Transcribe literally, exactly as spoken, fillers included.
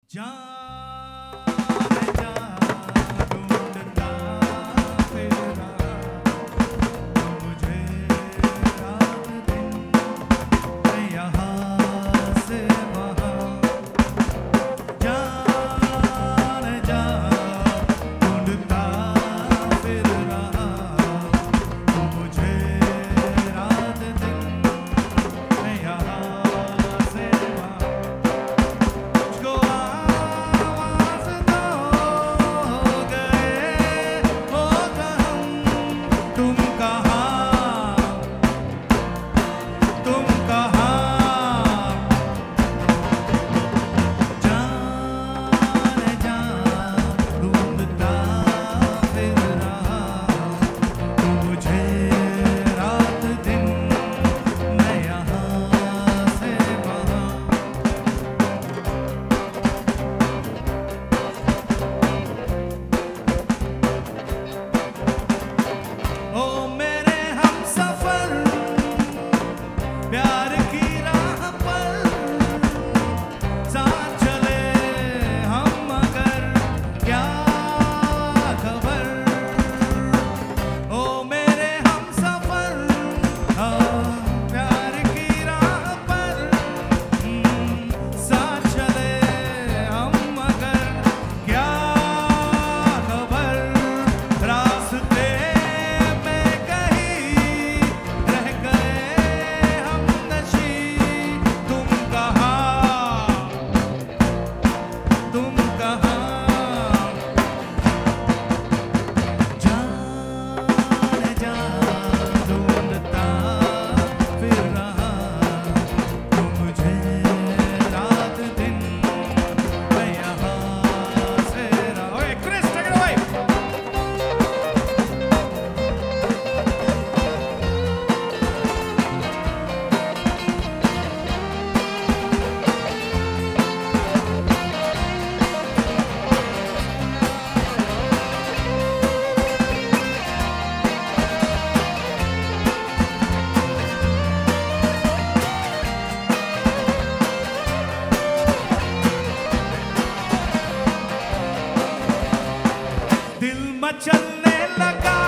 जाने जा ढूंढता फिर रहा मुझे रात दिन यहाँ से वहाँ जाने जा ढूंढता फिर रहा मुझे रात दिन यहाँ से वहाँ मुझको आवाज़ दो गए हो हम तुम कहाँ तुम कहाँ जाने जा ढूंढता फिर रहा मुझे रात दिन मैं यहाँ से वहाँ ओ मेरे हमसफर प्यार की राह पर साथ चले हम मगर क्या खबर ओ मेरे हमसफर हाँ प्यार की राह पर हम्म, साथ चले हम मगर क्या खबर रास्ते में कहीं रह गए हम नशी तुम कहाँ तुम कहाँ जाने जा ढूंढता फिर रहा मुझे रात दिन मैं यहाँ से रहा ओए क्रिस टेक इट अवे दिल मचलने लगा